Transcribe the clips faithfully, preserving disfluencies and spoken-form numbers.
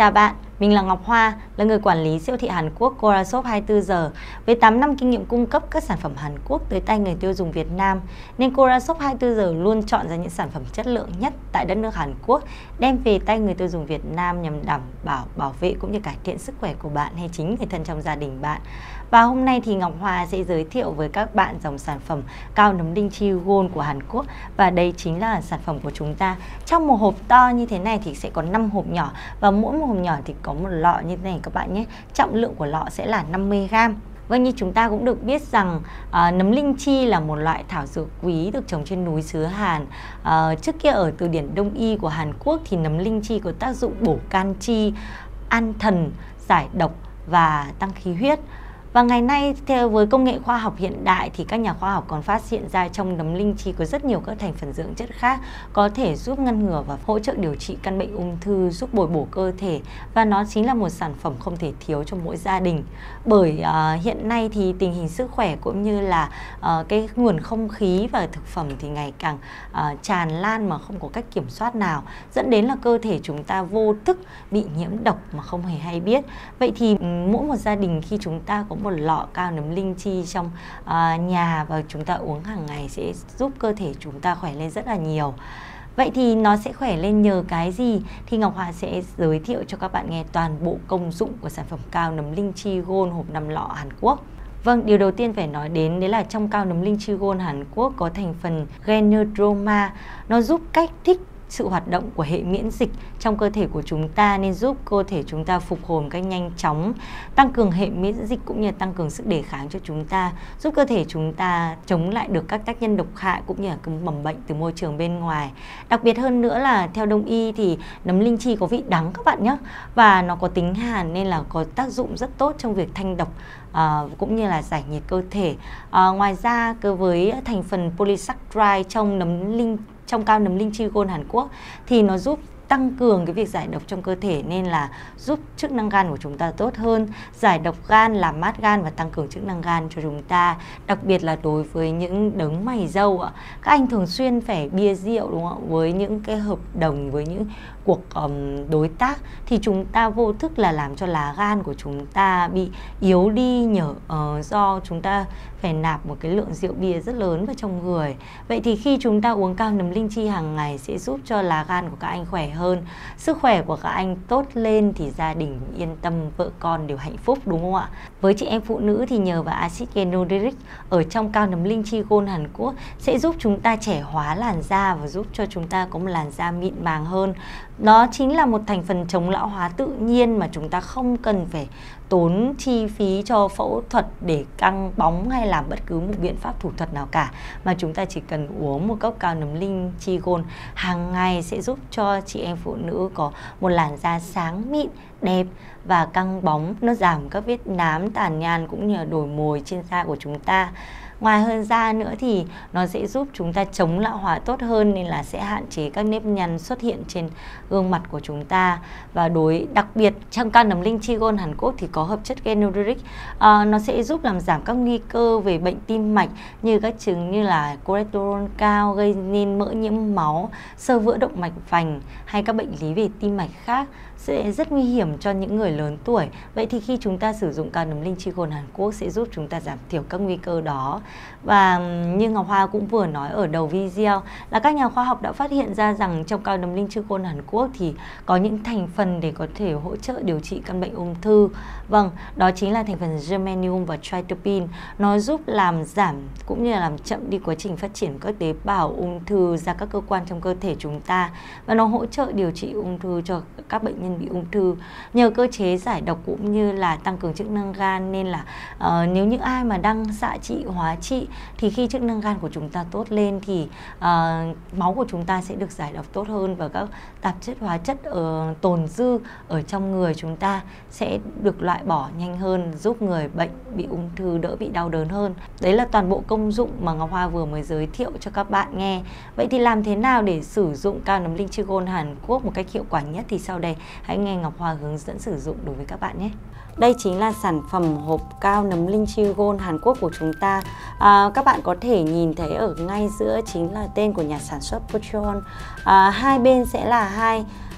Chào bạn, mình là Ngọc Hoa, là người quản lý siêu thị Hàn Quốc Corashop hai mươi tư giờ. Với tám năm kinh nghiệm cung cấp các sản phẩm Hàn Quốc tới tay người tiêu dùng Việt Nam, nên Corashop hai mươi tư giờ luôn chọn ra những sản phẩm chất lượng nhất tại đất nước Hàn Quốc, đem về tay người tiêu dùng Việt Nam nhằm đảm bảo bảo vệ cũng như cải thiện sức khỏe của bạn hay chính người thân trong gia đình bạn. Và hôm nay thì Ngọc Hoa sẽ giới thiệu với các bạn dòng sản phẩm cao nấm linh chi gold của Hàn Quốc, và đây chính là sản phẩm của chúng ta. Trong một hộp to như thế này thì sẽ có năm hộp nhỏ, và mỗi một hộp nhỏ thì có một lọ như thế này các bạn nhé. Trọng lượng của lọ sẽ là năm mươi gam. Vâng, như chúng ta cũng được biết rằng à, nấm linh chi là một loại thảo dược quý được trồng trên núi xứ Hàn. À, trước kia ở từ điển Đông y của Hàn Quốc thì nấm linh chi có tác dụng bổ canxi, an thần, giải độc và tăng khí huyết. Và ngày nay theo với công nghệ khoa học hiện đại thì các nhà khoa học còn phát hiện ra trong nấm linh chi có rất nhiều các thành phần dưỡng chất khác có thể giúp ngăn ngừa và hỗ trợ điều trị căn bệnh ung thư, giúp bồi bổ cơ thể, và nó chính là một sản phẩm không thể thiếu trong mỗi gia đình. Bởi uh, hiện nay thì tình hình sức khỏe cũng như là uh, cái nguồn không khí và thực phẩm thì ngày càng uh, tràn lan mà không có cách kiểm soát nào, dẫn đến là cơ thể chúng ta vô thức bị nhiễm độc mà không hề hay biết. Vậy thì um, mỗi một gia đình khi chúng ta có một lọ cao nấm linh chi trong uh, nhà và chúng ta uống hàng ngày sẽ giúp cơ thể chúng ta khỏe lên rất là nhiều. Vậy thì nó sẽ khỏe lên nhờ cái gì? Thì Ngọc Hoa sẽ giới thiệu cho các bạn nghe toàn bộ công dụng của sản phẩm cao nấm linh chi gold hộp năm lọ Hàn Quốc. Vâng, điều đầu tiên phải nói đến đấy là trong cao nấm linh chi gold Hàn Quốc có thành phần Genodroma. Nó giúp kích thích sự hoạt động của hệ miễn dịch trong cơ thể của chúng ta, nên giúp cơ thể chúng ta phục hồi một cách nhanh chóng, tăng cường hệ miễn dịch cũng như tăng cường sức đề kháng cho chúng ta, giúp cơ thể chúng ta chống lại được các tác nhân độc hại cũng như là các mầm bệnh từ môi trường bên ngoài. Đặc biệt hơn nữa là theo Đông y thì nấm linh chi có vị đắng các bạn nhé, và nó có tính hàn nên là có tác dụng rất tốt trong việc thanh độc À, cũng như là giải nhiệt cơ thể. À, ngoài ra cơ với thành phần polysaccharide trong nấm linh trong cao nấm linh chi gold Hàn Quốc thì nó giúp tăng cường cái việc giải độc trong cơ thể, nên là giúp chức năng gan của chúng ta tốt hơn, giải độc gan, làm mát gan và tăng cường chức năng gan cho chúng ta. Đặc biệt là đối với những đấng mày râu ạ, các anh thường xuyên phải bia rượu đúng không ạ, với những cái hợp đồng, với những cuộc um, đối tác thì chúng ta vô thức là làm cho lá gan của chúng ta bị yếu đi nhờ uh, do chúng ta phải nạp một cái lượng rượu bia rất lớn vào trong người. Vậy thì khi chúng ta uống cao nấm linh chi hàng ngày sẽ giúp cho lá gan của các anh khỏe hơn, sức khỏe của các anh tốt lên thì gia đình yên tâm, vợ con đều hạnh phúc đúng không ạ? Với chị em phụ nữ thì nhờ vào axit genoderic ở trong cao nấm linh chi gold Hàn Quốc sẽ giúp chúng ta trẻ hóa làn da và giúp cho chúng ta có một làn da mịn màng hơn. Nó chính là một thành phần chống lão hóa tự nhiên mà chúng ta không cần phải tốn chi phí cho phẫu thuật để căng bóng hay làm bất cứ một biện pháp thủ thuật nào cả, mà chúng ta chỉ cần uống một cốc cao nấm linh chi gold hàng ngày sẽ giúp cho chị em phụ nữ có một làn da sáng mịn, đẹp và căng bóng. Nó giảm các vết nám, tàn nhang cũng như là đồi mồi trên da của chúng ta. Ngoài hơn ra nữa thì nó sẽ giúp chúng ta chống lão hóa tốt hơn, nên là sẽ hạn chế các nếp nhăn xuất hiện trên gương mặt của chúng ta. Và đối đặc biệt trong cao nấm linh chi gold Hàn Quốc thì có hợp chất genoderic, à, nó sẽ giúp làm giảm các nguy cơ về bệnh tim mạch như các chứng như là cholesterol cao gây nên mỡ nhiễm máu, xơ vữa động mạch vành hay các bệnh lý về tim mạch khác sẽ rất nguy hiểm cho những người lớn tuổi. Vậy thì khi chúng ta sử dụng cao nấm linh chi gold Hàn Quốc sẽ giúp chúng ta giảm thiểu các nguy cơ đó. Và như Ngọc Hoa cũng vừa nói ở đầu video là các nhà khoa học đã phát hiện ra rằng trong cao nấm linh chi gold Hàn Quốc thì có những thành phần để có thể hỗ trợ điều trị căn bệnh ung thư. Vâng, đó chính là thành phần germanium và tryptophan. Nó giúp làm giảm cũng như là làm chậm đi quá trình phát triển các tế bào ung thư ra các cơ quan trong cơ thể chúng ta, và nó hỗ trợ điều trị ung thư cho các bệnh nhân bị ung thư nhờ cơ chế giải độc cũng như là tăng cường chức năng gan. Nên là uh, nếu những ai mà đang xạ trị, hóa trị thì khi chức năng gan của chúng ta tốt lên thì uh, máu của chúng ta sẽ được giải độc tốt hơn, và các tạp chất hóa chất ở tồn dư ở trong người chúng ta sẽ được loại bỏ nhanh hơn, giúp người bệnh bị ung thư đỡ bị đau đớn hơn. Đấy là toàn bộ công dụng mà Ngọc Hoa vừa mới giới thiệu cho các bạn nghe. Vậy thì làm thế nào để sử dụng cao nấm linh chi gold Hàn Quốc một cách hiệu quả nhất thì sau đây hãy nghe Ngọc Hoa hướng dẫn sử dụng đối với các bạn nhé. Đây chính là sản phẩm hộp cao nấm linh chi gold Hàn Quốc của chúng ta. À, các bạn có thể nhìn thấy ở ngay giữa chính là tên của nhà sản xuất Pochon. À, hai bên sẽ là hai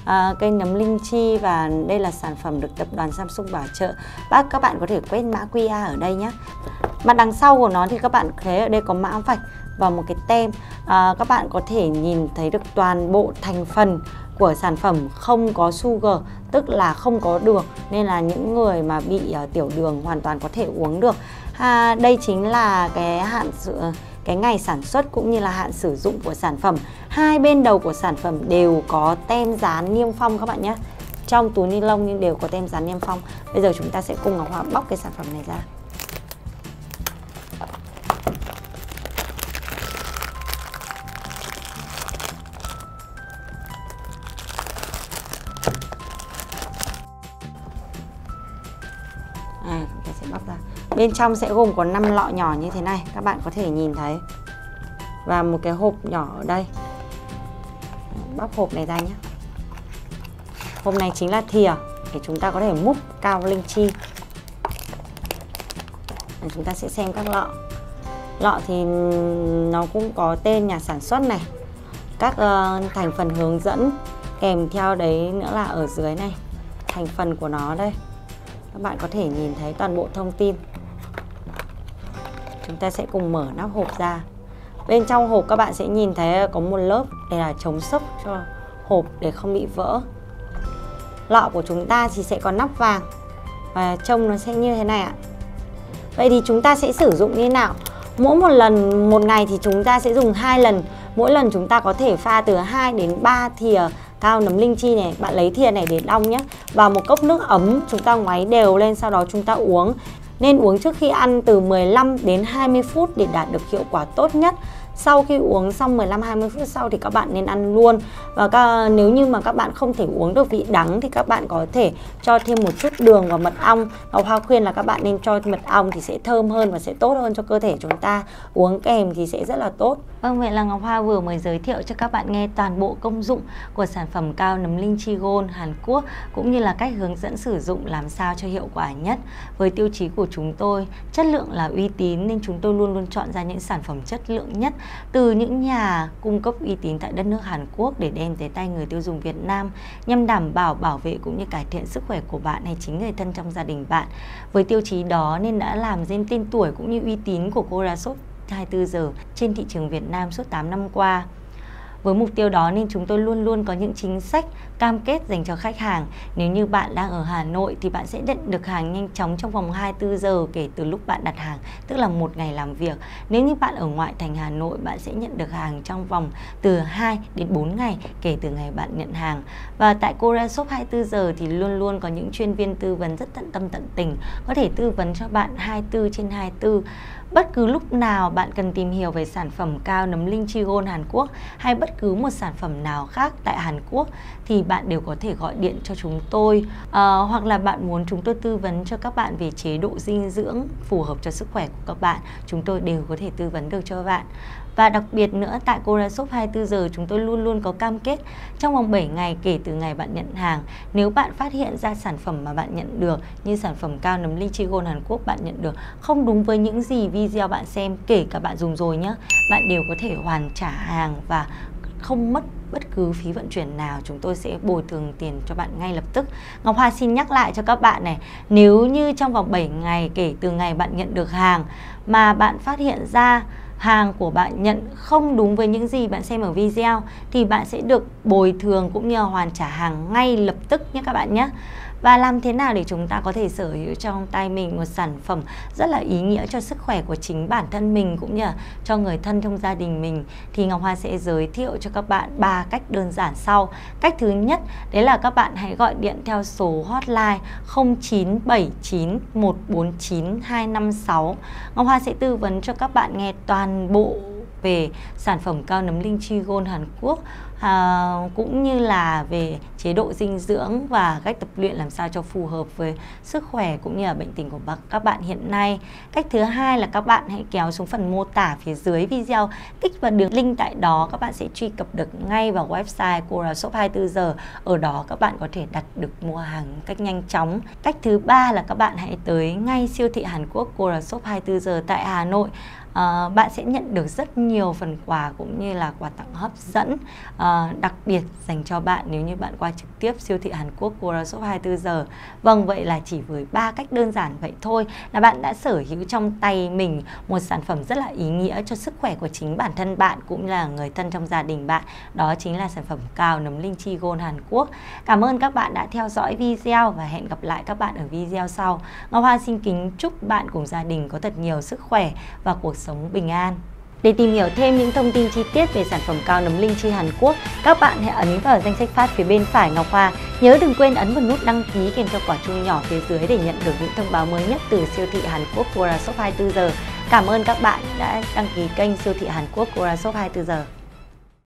à, cây nấm linh chi, và đây là sản phẩm được tập đoàn Samsung bảo trợ. Bác các bạn có thể quét mã quy rờ ở đây nhé. Mặt đằng sau của nó thì các bạn thấy ở đây có mã vạch và một cái tem. à, Các bạn có thể nhìn thấy được toàn bộ thành phần của sản phẩm không có sugar, tức là không có đường, nên là những người mà bị uh, tiểu đường hoàn toàn có thể uống được. à, Đây chính là cái hạn sự cái ngày sản xuất cũng như là hạn sử dụng của sản phẩm. Hai bên đầu của sản phẩm đều có tem dán niêm phong các bạn nhé. Trong túi ni lông nhưng đều có tem dán niêm phong. Bây giờ chúng ta sẽ cùng Ngọc Hoa bóc cái sản phẩm này ra. À, chúng ta sẽ bóc ra. Bên trong sẽ gồm có năm lọ nhỏ như thế này, các bạn có thể nhìn thấy. Và một cái hộp nhỏ ở đây. Bóc hộp này ra nhé. Hộp này chính là thìa để chúng ta có thể múc cao linh chi. Để chúng ta sẽ xem các lọ. Lọ thì nó cũng có tên nhà sản xuất này, các uh, thành phần hướng dẫn, kèm theo đấy nữa là ở dưới này thành phần của nó đây. Các bạn có thể nhìn thấy toàn bộ thông tin. Chúng ta sẽ cùng mở nắp hộp ra. Bên trong hộp các bạn sẽ nhìn thấy có một lớp để là chống xốc cho hộp để không bị vỡ. Lọ của chúng ta thì sẽ có nắp vàng và trông nó sẽ như thế này ạ. Vậy thì chúng ta sẽ sử dụng như thế nào? Mỗi một lần, một ngày thì chúng ta sẽ dùng hai lần. Mỗi lần chúng ta có thể pha từ hai đến ba thìa cao nấm linh chi này. Bạn lấy thìa này để đong nhé. Vào một cốc nước ấm, chúng ta ngoáy đều lên, sau đó chúng ta uống. Nên uống trước khi ăn từ mười lăm đến hai mươi phút để đạt được hiệu quả tốt nhất. Sau khi uống xong mười lăm đến hai mươi phút sau thì các bạn nên ăn luôn. Và các, nếu như mà các bạn không thể uống được vị đắng thì các bạn có thể cho thêm một chút đường và mật ong. Ngọc Hoa khuyên là các bạn nên cho mật ong thì sẽ thơm hơn và sẽ tốt hơn cho cơ thể chúng ta. Uống kèm thì sẽ rất là tốt. Vâng, vậy là Ngọc Hoa vừa mới giới thiệu cho các bạn nghe toàn bộ công dụng của sản phẩm cao nấm linh chi Gold Hàn Quốc, cũng như là cách hướng dẫn sử dụng làm sao cho hiệu quả nhất. Với tiêu chí của chúng tôi, chất lượng là uy tín, nên chúng tôi luôn luôn chọn ra những sản phẩm chất lượng nhất từ những nhà cung cấp uy tín tại đất nước Hàn Quốc để đem tới tay người tiêu dùng Việt Nam, nhằm đảm bảo bảo vệ cũng như cải thiện sức khỏe của bạn hay chính người thân trong gia đình bạn. Với tiêu chí đó nên đã làm nên tên tuổi cũng như uy tín của Corashop hai mươi tư giờ trên thị trường Việt Nam suốt tám năm qua. Với mục tiêu đó nên chúng tôi luôn luôn có những chính sách cam kết dành cho khách hàng. Nếu như bạn đang ở Hà Nội thì bạn sẽ nhận được hàng nhanh chóng trong vòng hai mươi tư giờ kể từ lúc bạn đặt hàng, tức là một ngày làm việc. Nếu như bạn ở ngoại thành Hà Nội, bạn sẽ nhận được hàng trong vòng từ hai đến bốn ngày kể từ ngày bạn nhận hàng. Và tại Corashop hai mươi tư giờ thì luôn luôn có những chuyên viên tư vấn rất tận tâm tận tình, có thể tư vấn cho bạn hai mươi tư trên hai mươi tư. Bất cứ lúc nào bạn cần tìm hiểu về sản phẩm cao nấm linh chi Gold Hàn Quốc hay bất cứ một sản phẩm nào khác tại Hàn Quốc thì bạn đều có thể gọi điện cho chúng tôi, à, hoặc là bạn muốn chúng tôi tư vấn cho các bạn về chế độ dinh dưỡng phù hợp cho sức khỏe của các bạn, chúng tôi đều có thể tư vấn được cho bạn. Và đặc biệt nữa, tại Corashop hai mươi tư giờ chúng tôi luôn luôn có cam kết trong vòng bảy ngày kể từ ngày bạn nhận hàng. Nếu bạn phát hiện ra sản phẩm mà bạn nhận được, như sản phẩm cao nấm linh chi Gold Hàn Quốc bạn nhận được không đúng với những gì video bạn xem, kể cả bạn dùng rồi nhé, bạn đều có thể hoàn trả hàng và không mất bất cứ phí vận chuyển nào, chúng tôi sẽ bồi thường tiền cho bạn ngay lập tức. Ngọc Hoa xin nhắc lại cho các bạn này, nếu như trong vòng bảy ngày kể từ ngày bạn nhận được hàng mà bạn phát hiện ra hàng của bạn nhận không đúng với những gì bạn xem ở video thì bạn sẽ được bồi thường cũng như hoàn trả hàng ngay lập tức nhé các bạn nhé. Và làm thế nào để chúng ta có thể sở hữu trong tay mình một sản phẩm rất là ý nghĩa cho sức khỏe của chính bản thân mình cũng như là cho người thân trong gia đình mình, thì Ngọc Hoa sẽ giới thiệu cho các bạn ba cách đơn giản sau. Cách thứ nhất, đấy là các bạn hãy gọi điện theo số hotline không chín bảy chín một bốn chín hai năm sáu. Ngọc Hoa sẽ tư vấn cho các bạn nghe toàn bộ về sản phẩm cao nấm linh chi Gold Hàn Quốc, à, cũng như là về chế độ dinh dưỡng và cách tập luyện làm sao cho phù hợp với sức khỏe cũng như là bệnh tình của các bạn hiện nay. Cách thứ hai là các bạn hãy kéo xuống phần mô tả phía dưới video, kích vào đường link tại đó, các bạn sẽ truy cập được ngay vào website Corashop hai mươi tư giờ. Ở đó các bạn có thể đặt được mua hàng cách nhanh chóng. Cách thứ ba là các bạn hãy tới ngay siêu thị Hàn Quốc Corashop hai mươi tư giờ tại Hà Nội. À, bạn sẽ nhận được rất nhiều phần quà cũng như là quà tặng hấp dẫn à, đặc biệt dành cho bạn nếu như bạn qua trực tiếp siêu thị Hàn Quốc Gorashop hai mươi tư giờ. Vâng, vậy là chỉ với ba cách đơn giản vậy thôi là bạn đã sở hữu trong tay mình một sản phẩm rất là ý nghĩa cho sức khỏe của chính bản thân bạn cũng là người thân trong gia đình bạn. Đó chính là sản phẩm cào nấm linh chi Gold Hàn Quốc. Cảm ơn các bạn đã theo dõi video và hẹn gặp lại các bạn ở video sau. Ngọc Hoa xin kính chúc bạn cùng gia đình có thật nhiều sức khỏe và cuộc sống bình an. Để tìm hiểu thêm những thông tin chi tiết về sản phẩm cào nấm linh chi Hàn Quốc, các bạn hãy ấn vào danh sách phát phía bên phải Ngọc Hoa. Nhớ đừng quên ấn vào nút đăng ký kèm theo quả chuông nhỏ phía dưới để nhận được những thông báo mới nhất từ siêu thị Hàn Quốc Gorashop hai mươi tư giờ. Cảm ơn các bạn đã đăng ký kênh siêu thị Hàn Quốc Gorashop hai mươi tư giờ.